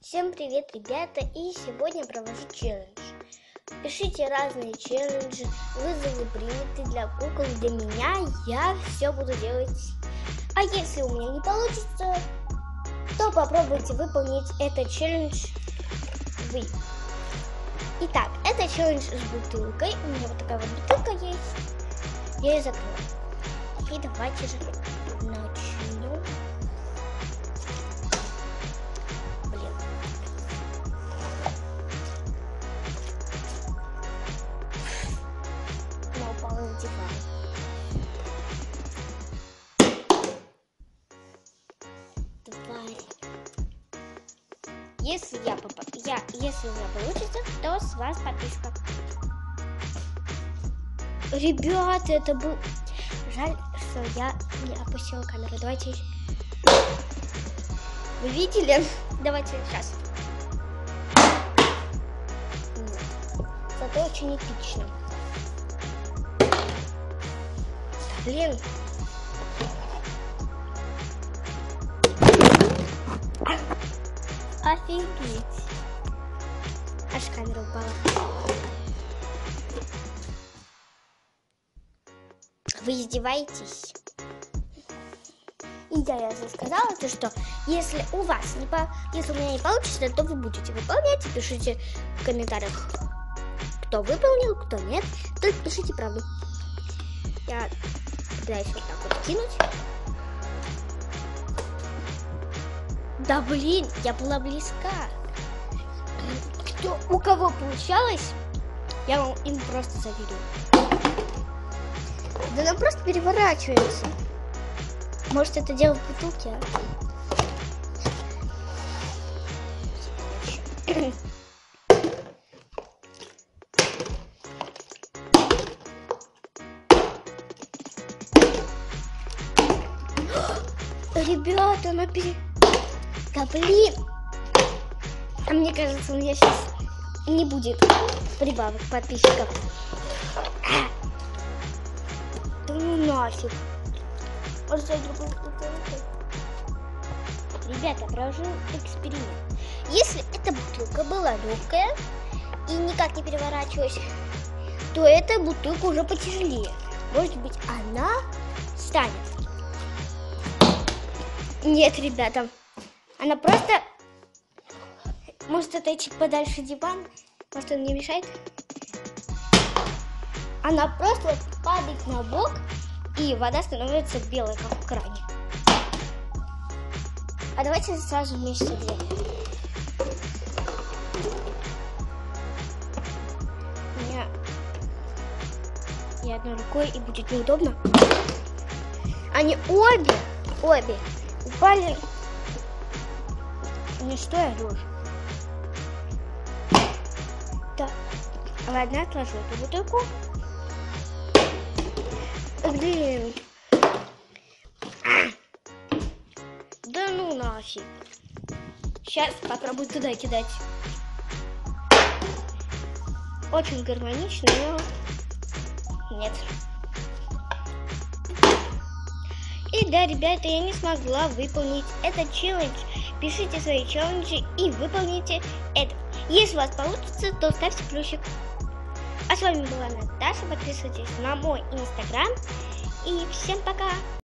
Всем привет, ребята, и сегодня провожу челлендж. Пишите разные челленджи, вызовы приняты для кукол, для меня, я все буду делать. А если у меня не получится, то попробуйте выполнить этот челлендж вы. Итак, это челлендж с бутылкой, у меня вот такая вот бутылка есть, я ее закрыла. И давайте же начнем. Если у меня получится, то с вас подписка. Ребята, это был... Жаль, что я не опустила камеру. Давайте... Вы видели? Давайте сейчас. Зато очень эпично. Блин. Офигеть. Аж камера упала. Вы издеваетесь? И да, я уже сказала, то, что если у меня не получится, то вы будете выполнять. Пишите в комментариях, кто выполнил, кто нет. Только пишите правду. Я пытаюсь вот так вот кинуть. Да блин, я была близка. У кого получалось, я вам им просто завидую. Да она просто переворачивается. Может, это дело в бутылке, а? Ребята, она Да блин! А мне кажется, у меня сейчас не будет прибавок подписчиков. Да ну нафиг. Может, я другую бутылку? Ребята, провожу эксперимент. Если эта бутылка была легкая и никак не переворачивалась, то эта бутылка уже потяжелее. Может быть, она станет. Нет, ребята. Она просто... Может отойти подальше диван? Может, он не мешает? Она просто падает на бок, и вода становится белой, как в кране. А давайте сразу вместе две. Я одной рукой, и будет неудобно. Они обе упали. Не что я орешь? Да. Ладно, отложу эту бутылку. Блин. Да ну нафиг. Сейчас попробую туда кидать. Очень гармонично, но нет. И да, ребята, я не смогла выполнить этот челлендж. Пишите свои челленджи и выполните это. Если у вас получится, то ставьте плюсик. А с вами была Наташа. Подписывайтесь на мой инстаграм. И всем пока!